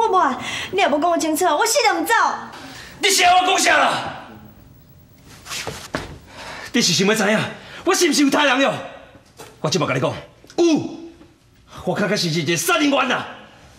我无啊！你若无讲我清楚，我死都唔走。 你是我讲啥啦？你是想要知影我是毋是有杀人哟？我即马甲你讲，有，我确确实实一个杀人犯啊！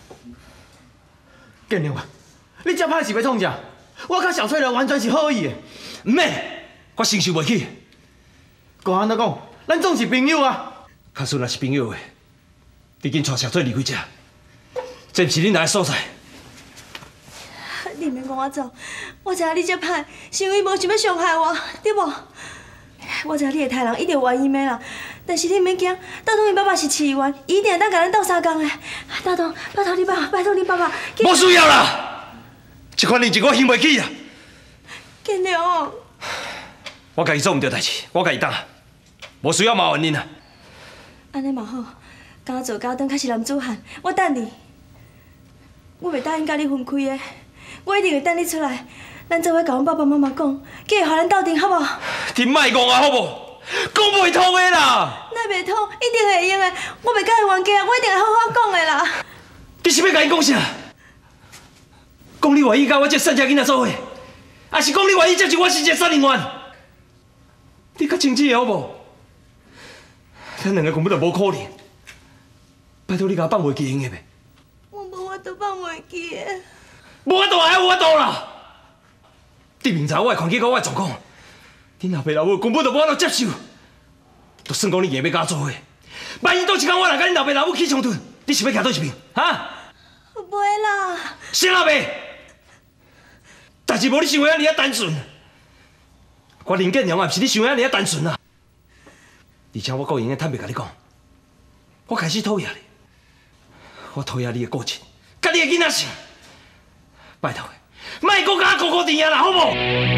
建良啊，你这歹是要创啥？我甲小翠人完全是好意的。 唔免，我承受袂起。 讲安怎讲？咱总是朋友啊。 假使若是朋友的，你紧带小翠离开这，这毋是恁来的所在。 你免赶我走，我知影你这歹，是因为无想要伤害我，对无？我知影你的杀人一定有原因的啦，但是你免惊，大东伊爸爸是市议员，伊一定会当甲咱斗相共的。大东，拜托你爸爸，拜托你爸爸。 无需要啦，这款人情我想袂起啦。 建良， 我家己做唔对代志，我家己担，无需要麻烦恁啊。 安尼嘛好，今仔做高登，较是男子汉，我等你。我袂答应甲你分开的，我一定会等你出来。咱做伙甲阮爸爸妈妈讲，叫伊互咱斗阵，好无？ 你莫讲啊，好无？讲袂通的啦。 那袂通，一定会用的。我袂甲伊冤家，我一定会好好讲的啦。 你是要甲伊讲啥？讲你愿意甲我这善家囡仔做伙，还是讲你愿意接受我是一个杀人犯？你较清楚的好无？咱两个根本就无可能。拜托你甲我放袂记用的呗。 我无法度放袂记的。 无法度还有法度啦！你明知我的环境甲我的状况，恁老爸老母根本就无法度接受。就算讲你硬要甲我做伙，万一倒一天我来甲恁老爸老母起冲突，你是要徛倒一边？哈？ 袂啦。 啥啦袂？代志无你想的遐尔单纯。我林建良也毋是你想的遐尔单纯啊！而且我够用的坦白甲你讲，我开始讨厌你，我讨厌你的个性，甲你的囡仔性。拜托的，莫讲甲我糊糊甜啊啦，好无？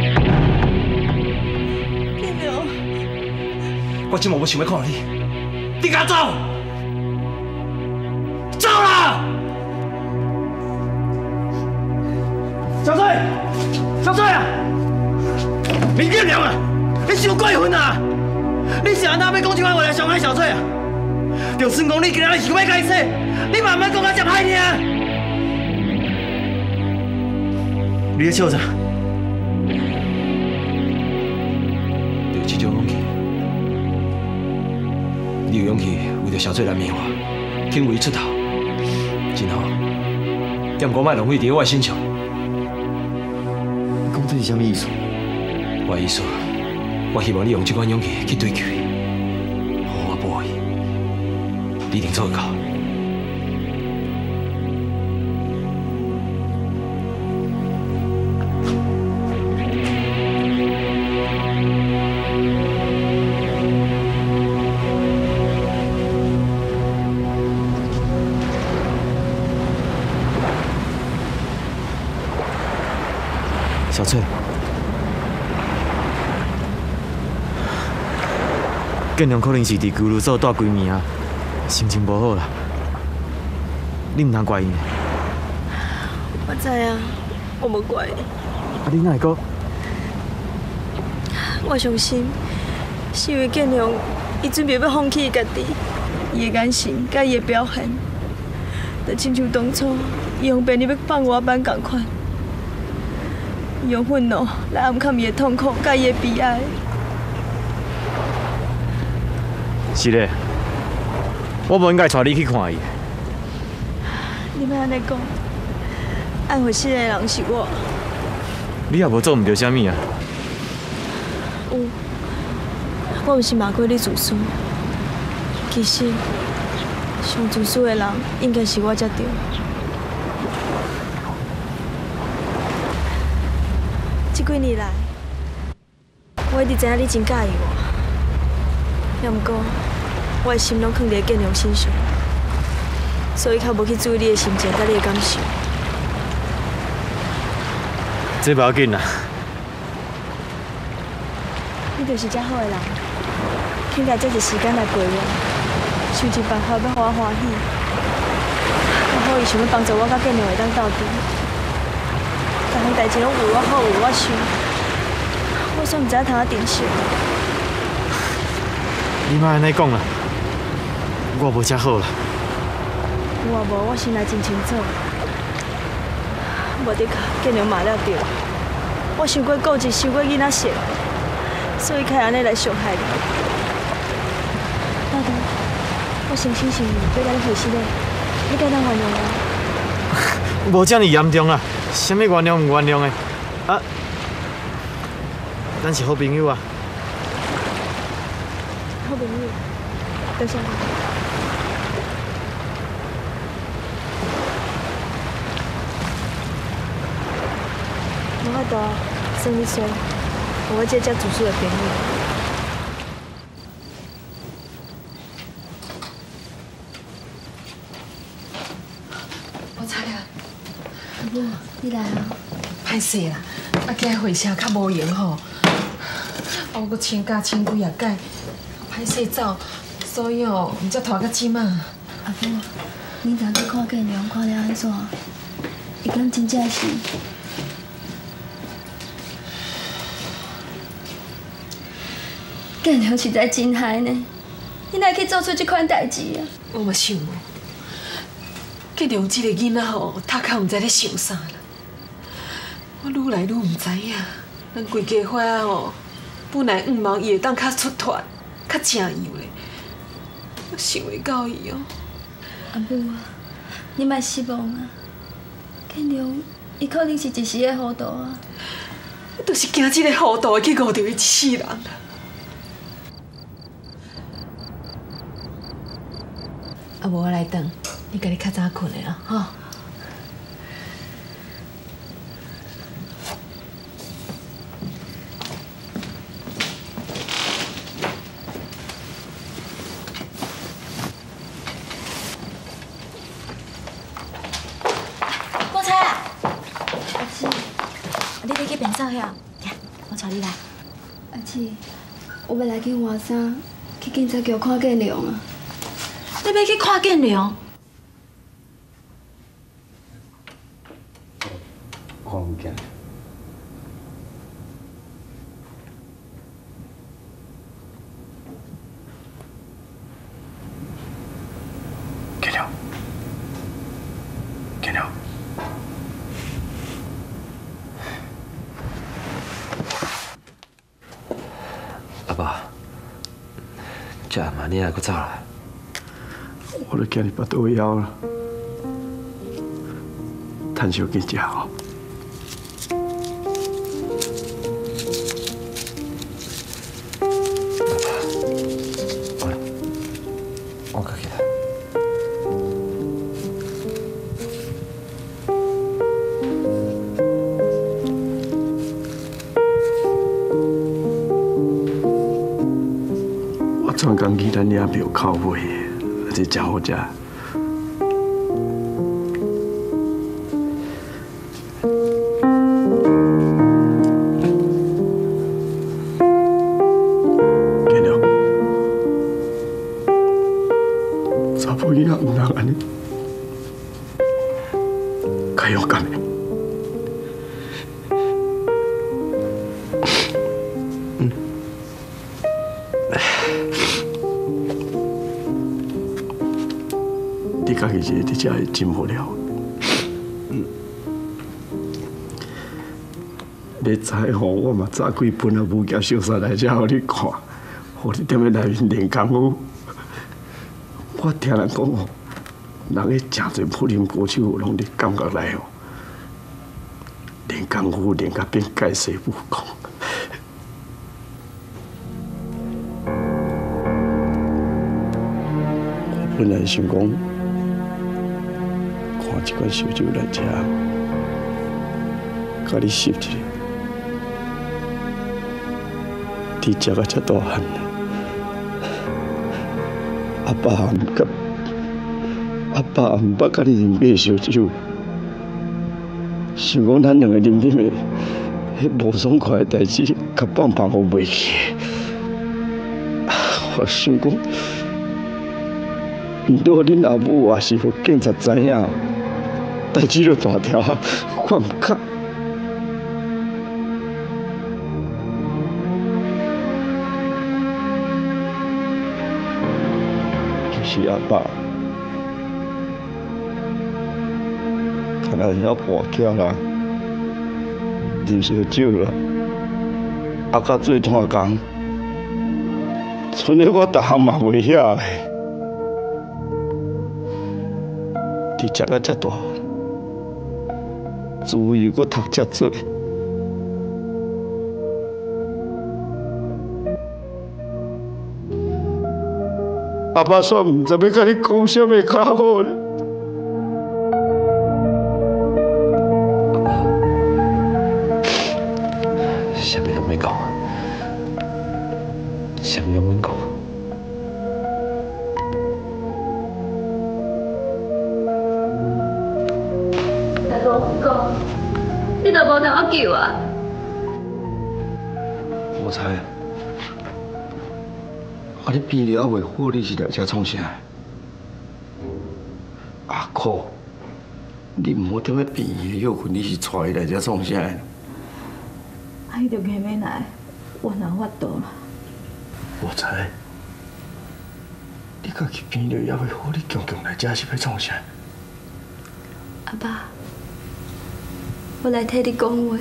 建良， 我真无想要看到你，你甲我走，走啦！小翠，小翠啊！林建良啊，你伤过分啊！你是安那要讲这番话来伤害小翠啊？就算讲你今仔日想要改死，你慢慢讲甲接歹尔。你咧笑啥？有这种勇气，你有勇气为着小翠来面我，肯为伊出头，真好。但我莫浪费伫我身上。 你讲这是什么意思？ 我的意思，我希望你用这款勇气去追求伊，好好保护伊，你一定做得到。小翠。建良可能是伫居留所待几暝啊，心情无好啦。你唔通怪伊。 我知啊，我无怪你。 啊，你哪会讲？ 我相信，是因为建良，伊准备要放弃家己，伊的眼神甲伊的表现，就亲像当初伊用便利要放我班同款，伊用愤怒来暗藏伊的痛苦甲伊的悲哀。 是嘞，我无应该带你去看伊。 你莫安尼讲，爱回死的人是我。 你也无做唔到啥物啊？ 有，我毋是骂过你自私。其实，上自私的人应该是我才对。这几年来，我一直知影你真介意我，也毋过，我的心拢放伫建良身上，所以较无去注意你的心情甲你的感受。 这不要紧啦。 你就是遮好的人，应该这一时间来陪我，想尽办法要互我欢喜。我好伊想要帮助我，甲建良会当斗阵，各项代志拢为我好，为我想，我煞毋知影通啊珍惜。 你莫安尼讲啦，我无遮好啦。 有啊无，我心内真清楚。 无得靠，建良骂了对。我伤过固执，伤过囡仔性，所以才安尼来伤害你。大哥，我诚心诚意要甲你回心的，你该当原谅我。 无遮尔严重啊，啥物原谅唔原谅的？啊，咱是好朋友啊。 好朋友，多谢你。无法度，算你衰，有我这遮自私的朋友。 我知啊， 阿母，你来啊！ 歹势啦，啊，今日会车较无用吼，我搁请假请几啊届，歹势走，所以哦，毋才拖到即马。 阿母，恁昨去看建良，看了安怎？伊讲真正是。建良实在真害呢，你哪会去做出这款代志啊？ 我嘛想无，建良这个囡仔吼，他较毋知咧想啥啦。我愈来愈毋知影，咱规家伙仔吼，本来五毛伊会当较出脱，较正义的，我想袂到伊哦。 阿母啊，你莫失望啊！建良，伊可能是一时的糊涂啊。 我就是惊这个糊涂会去误着伊一世人啦。啊，无我来等，你家己较早困的啦，吼。 菠菜啊，阿姊，你得去便所遐，行，我带你来。阿姊，我要来去换衫，去警察局看建良啊。 你要去看建良？ 我唔惊。建良，建良，阿爸，这暗暝你还阁走来？ 我都惊你腹肚枵了，趁小去食哦。 我搁起来。 我专讲去咱遐庙口尾，而且真好食。建良，查甫囡仔唔通安尼，较勇敢的。你家己一个，你才会真无聊。你知吼，我嘛早几本啊武侠小说来遮互你看，互你踮咧内面练功夫。我听人讲吼，人个诚侪武林高手拢伫感觉来吼，练功夫练甲变盖世武功。我本来想讲，看一罐烧酒来食，甲你翕一下。你食啊遮大汉，阿爸也毋敢，阿爸也毋捌甲你啉过烧酒，想讲咱两个啉的，迄无爽快的代志，甲放互袂去。我想讲，毋对恁阿母也是互警察知影，代志就大条，我毋敢。其实阿爸，看来要跋筊啦。 啉烧酒啦，啊，甲做炭工，剩的我逐项嘛袂晓的。你食到遮大，自由搁读遮多。阿爸煞唔知要甲你讲啥物较好咧。 啥物拢免讲，啥物拢免讲。 大哥唔讲，你都无同我救啊！ 我知。啊！你病了还袂好，你是来遮创啥？阿可，你唔好踮咧病院休困，你是带伊来遮创啥？ 啊，伊就硬要来，我哪有法度啦？ 我知。你家己病了也袂好，你强强来遮是要创啥？ 阿爸，我来替你讲话，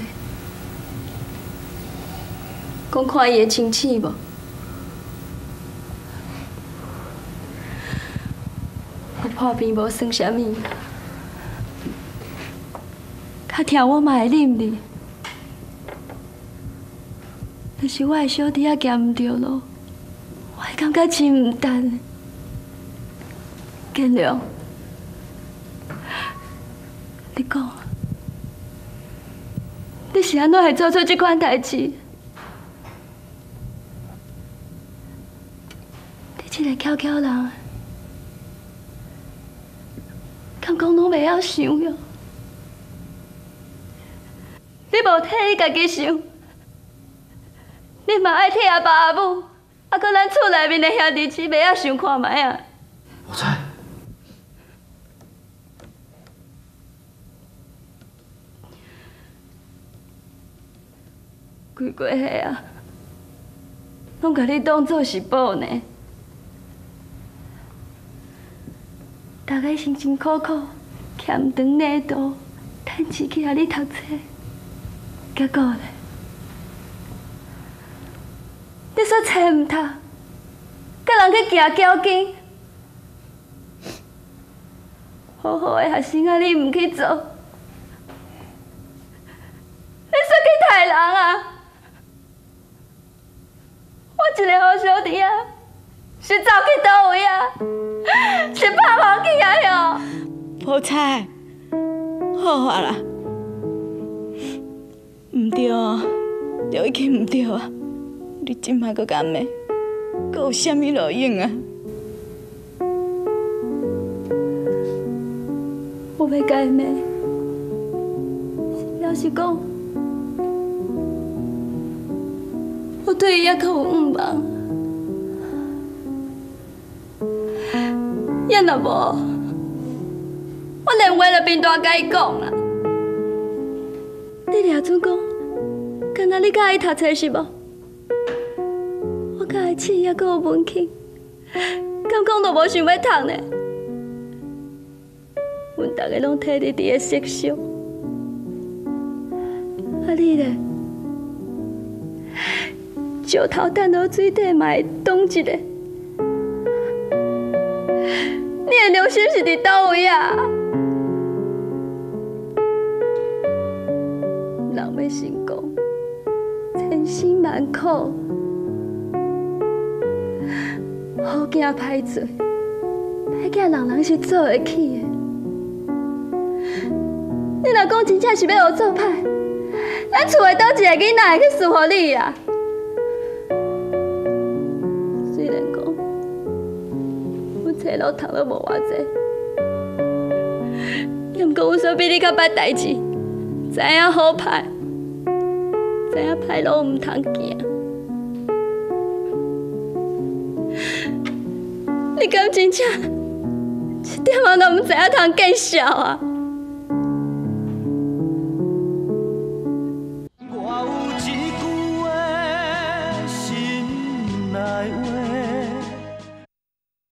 讲看伊会清醒无？我破病无算啥物，较疼我嘛会忍你。但是我的小弟仔行唔着路，我会感觉真唔值。建良，你讲，你是安怎会做出这款代志？你这个巧巧人，敢讲拢袂晓想哟？你无替你家己想，你嘛爱替阿爸阿母，啊，搁咱厝内面的兄弟姊妹仔想看卖啊！ 我知。 规过岁啊，拢甲你当作是宝呢。大家辛辛苦苦欠长内度，趁钱去互你读册，结果呢？你说册唔读，甲人去行交警，好好的学生啊，你唔去做，你说去杀人啊？我一个好小弟啊，是走去倒位啊？是拍跑去啊哟！ 宝钗，好啊啦，唔对哦，就已经唔对啊！你今摆搁敢骂，搁有啥物路用啊？ 我要改骂，要是讲我对伊还阁有毋茫，也若无，我连话都免大甲伊讲啦。你掠准讲，敢若你甲伊读册是无？我甲伊饲还阁有文气，敢讲都无想要读呢？阮逐个拢替你伫个设想，啊你咧？石头弹到水底嘛会动一个，你的良心是伫倒位啊？人要成功，千辛万苦，好囝歹做，歹囝人人是做会起的。你若讲真正是要学做歹，咱厝的倒一个囡仔会去伺候你啊？虽然讲，阮册路读了无偌济，也毋过阮所比你较捌代志，知影好歹，知影歹路毋通行。你敢真正一点仔都毋知影通见笑啊？